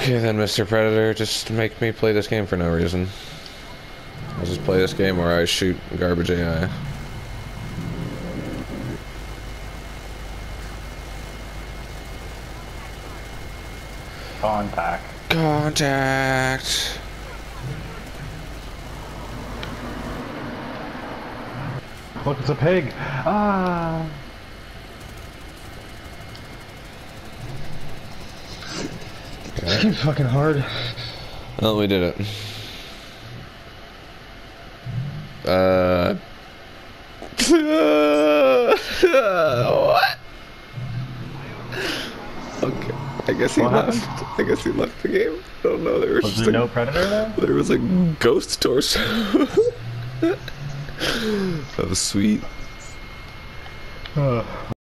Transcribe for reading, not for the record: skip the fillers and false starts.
Okay then, Mr. Predator, just make me play this game for no reason. I'll just play this game where I shoot garbage AI. Contact. Contact! Look, it's a pig! Ah! This game's fucking hard. Well, we did it. What? Okay, I guess he left. I guess he left the game. I don't know. There was there no predator there? There was a ghost torso. That was sweet.